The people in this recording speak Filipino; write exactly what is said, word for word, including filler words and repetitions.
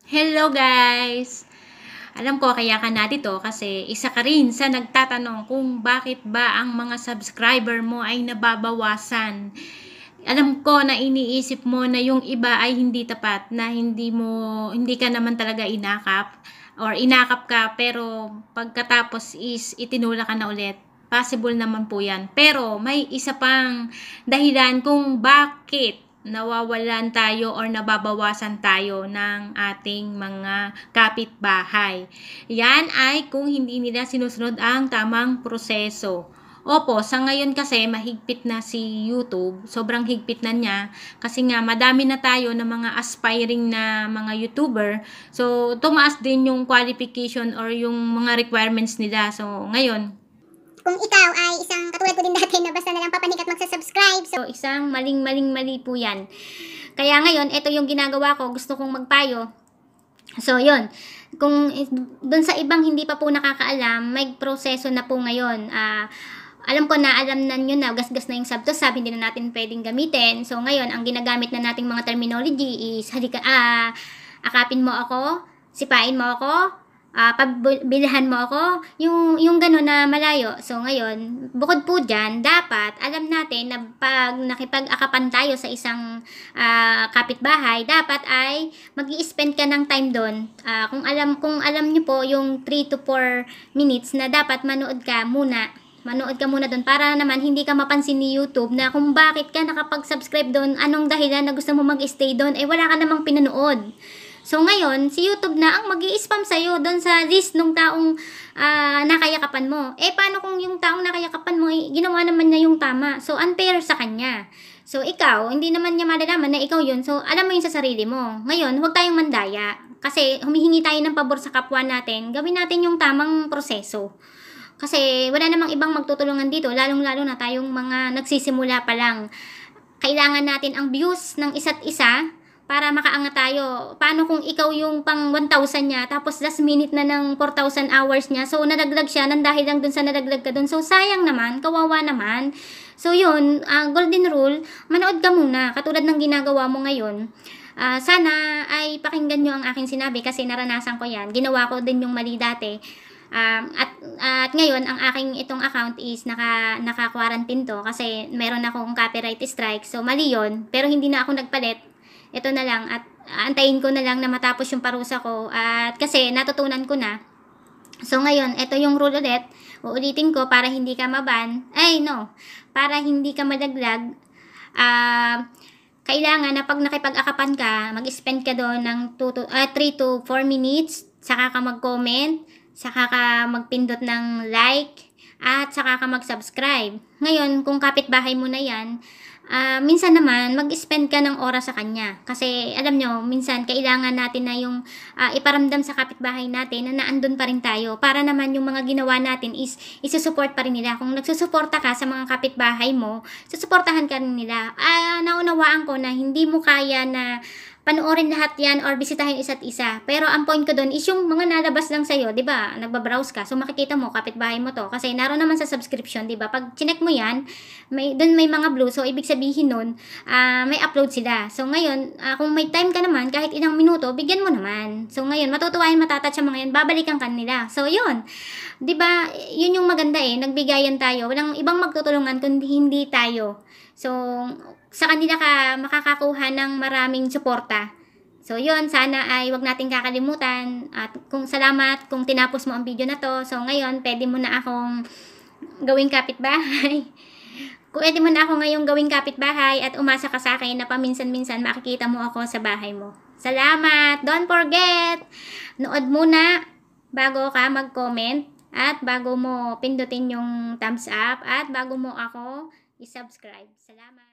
Hello guys! Alam ko kaya ka dito kasi isa ka rin sa nagtatanong kung bakit ba ang mga subscriber mo ay nababawasan. Alam ko na iniisip mo na yung iba ay hindi tapat, na hindi mo hindi ka naman talaga inakap or inakap ka pero pagkatapos is itinula ka na ulit. Possible naman po yan. Pero may isa pang dahilan kung bakit nawawalan tayo or nababawasan tayo ng ating mga kapitbahay. Yan ay kung hindi nila sinusunod ang tamang proseso. Opo, sa ngayon kasi mahigpit na si YouTube. Sobrang higpit na niya. Kasi nga madami na tayo ng mga aspiring na mga YouTuber. So, tumaas din yung qualification or yung mga requirements nila. So, ngayon, kung ikaw ay isang katulad ko din dati na basta na lang papanik at magsasubscribe. So, isang maling-maling-mali po yan. Kaya ngayon, ito yung ginagawa ko. Gusto kong magpayo. So, yun. Kung dun sa ibang hindi pa po nakakaalam, may proseso na po ngayon. Ah... Uh, alam ko na, alam na nyo na, gasgas na yung subtosab, hindi na natin pwedeng gamitin. So, ngayon, ang ginagamit na nating mga terminology is, halika, ah, akapin mo ako, sipain mo ako, ah, pagbilhan mo ako, yung, yung gano'n na malayo. So, ngayon, bukod po dyan, dapat, alam natin na pag nakipag-akapan tayo sa isang ah, kapitbahay, dapat ay mag-i-spend ka ng time doon. Ah, kung alam, kung alam nyo po, yung three to four minutes na dapat manood ka muna. Manood ka muna doon para naman hindi ka mapansin ni YouTube na kung bakit ka nakapag-subscribe doon, anong dahilan na gusto mo mag-stay doon, eh wala ka namang pinanood. So ngayon, si YouTube na ang mag-i-spam sa'yo doon sa list ng taong uh, nakayakapan mo. Eh paano kung yung taong nakayakapan mo, eh, ginawa naman niya yung tama. So unfair sa kanya. So ikaw, hindi naman niya malalaman na ikaw yun. So alam mo yun sa sarili mo. Ngayon, huwag tayong mandaya. Kasi humihingi tayo ng pabor sa kapwa natin. Gawin natin yung tamang proseso. Kasi wala namang ibang magtutulungan dito, lalong-lalo na tayong mga nagsisimula pa lang. Kailangan natin ang views ng isa't isa para makaangat tayo. Paano kung ikaw yung pang one thousand niya, tapos last minute na ng four thousand hours niya, so nadagdag siya nang dahil lang dun sa nadagdag ka dun. So sayang naman, kawawa naman. So yun, uh, golden rule, manood ka muna, katulad ng ginagawa mo ngayon. Uh, sana ay pakinggan nyo ang aking sinabi kasi naranasan ko yan. Ginawa ko din yung mali dati. Um, at, at ngayon, ang aking itong account is naka, naka-quarantine to kasi meron akong copyright strike. So, mali yun. Pero hindi na ako nagpalit. Ito na lang. At antayin ko na lang na matapos yung parusa ko. At kasi natutunan ko na. So, ngayon, ito yung rule ulit. Uulitin ko para hindi ka maban. Ay, no. Para hindi ka madaglag. Ah... Uh, kailangan na pag nakipag-akapan ka, mag-spend ka doon ng three to four minutes, saka ka mag-comment, saka ka magpindot ng like, at saka ka mag-subscribe. Ngayon, kung kapitbahay mo na yan, uh, minsan naman, mag-spend ka ng oras sa kanya. Kasi, alam nyo, minsan, kailangan natin na yung uh, iparamdam sa kapitbahay natin na naandun pa rin tayo. Para naman yung mga ginawa natin is, isusupport pa rin nila. Kung nagsusuporta ka sa mga kapitbahay mo, susuportahan ka rin nila. Uh, naunawaan ko na hindi mo kaya na panoorin lahat yan or bisitahin isa't isa. Pero ang point ko doon is yung mga nalabas lang sa'yo, di ba? Nagbabrowse ka. So makikita mo, kapitbahay mo to. Kasi naroon naman sa subscription, di ba? Pag chinek mo yan, may, doon may mga blue. So ibig sabihin nun, uh, may upload sila. So ngayon, uh, kung may time ka naman, kahit ilang minuto, bigyan mo naman. So ngayon, matutuwa yung matatat sa mga yan, babalikan ka nila. So yun, di ba? Yun yung maganda eh. Nagbigayan tayo. Walang ibang magtutulungan kundi hindi tayo. So, sa kanila ka makakakuha ng maraming suporta. So, yun, sana ay wag nating kakalimutan. At kung salamat kung tinapos mo ang video na to. So, ngayon, pwede mo na akong gawing kapitbahay. Pwede mo na ako ngayong gawing kapitbahay at umasa ka sa akin na paminsan-minsan makikita mo ako sa bahay mo. Salamat! Don't forget! Nood muna bago ka mag-comment at bago mo pindutin yung thumbs up at bago mo ako i-subscribe. Salamat!